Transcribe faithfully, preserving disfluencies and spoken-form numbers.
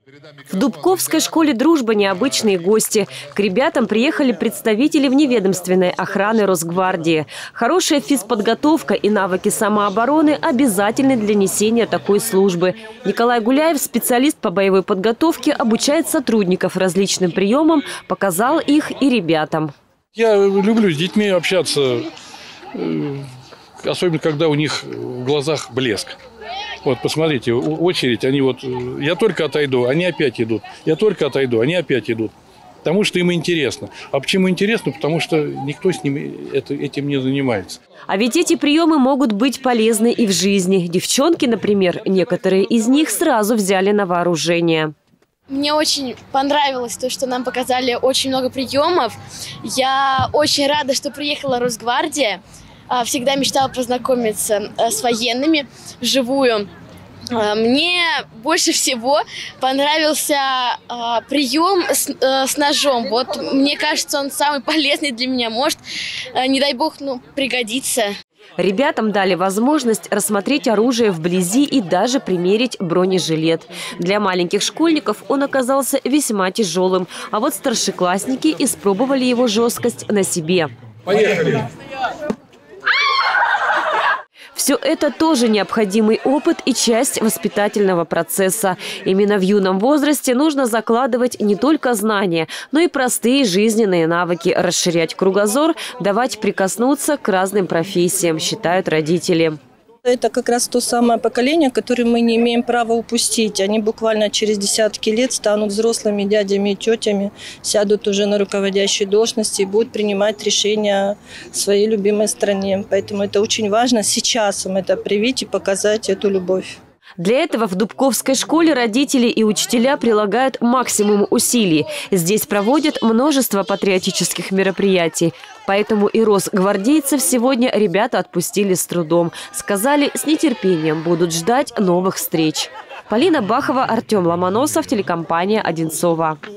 В Дубковской школе «Дружба» необычные гости. К ребятам приехали представители вневедомственной охраны Росгвардии. Хорошая физподготовка и навыки самообороны обязательны для несения такой службы. Николай Гуляев, специалист по боевой подготовке, обучает сотрудников различным приемам, показал их и ребятам. Я люблю с детьми общаться, особенно когда у них в глазах блеск. Вот, посмотрите, очередь, они вот, я только отойду, они опять идут. Я только отойду, они опять идут. Потому что им интересно. А почему интересно? Потому что никто с ними это, этим не занимается. А ведь эти приемы могут быть полезны и в жизни. Девчонки, например, некоторые из них сразу взяли на вооружение. Мне очень понравилось то, что нам показали очень много приемов. Я очень рада, что приехала Росгвардия. Всегда мечтала познакомиться с военными вживую. Мне больше всего понравился прием с, с ножом. Вот мне кажется, он самый полезный для меня. Может, не дай бог, ну, пригодится. Ребятам дали возможность рассмотреть оружие вблизи и даже примерить бронежилет. Для маленьких школьников он оказался весьма тяжелым. А вот старшеклассники испробовали его жесткость на себе. Поехали! Все это тоже необходимый опыт и часть воспитательного процесса. Именно в юном возрасте нужно закладывать не только знания, но и простые жизненные навыки, расширять кругозор, давать прикоснуться к разным профессиям, считают родители. Это как раз то самое поколение, которое мы не имеем права упустить. Они буквально через десятки лет станут взрослыми дядями и тетями, сядут уже на руководящие должности и будут принимать решения в своей любимой стране. Поэтому это очень важно сейчас им это привить и показать эту любовь. Для этого в Дубковской школе родители и учителя прилагают максимум усилий. Здесь проводят множество патриотических мероприятий. Поэтому и росгвардейцев сегодня ребята отпустили с трудом. Сказали, с нетерпением будут ждать новых встреч. Полина Бахова, Артем Ломоносов, телекомпания «Одинцова».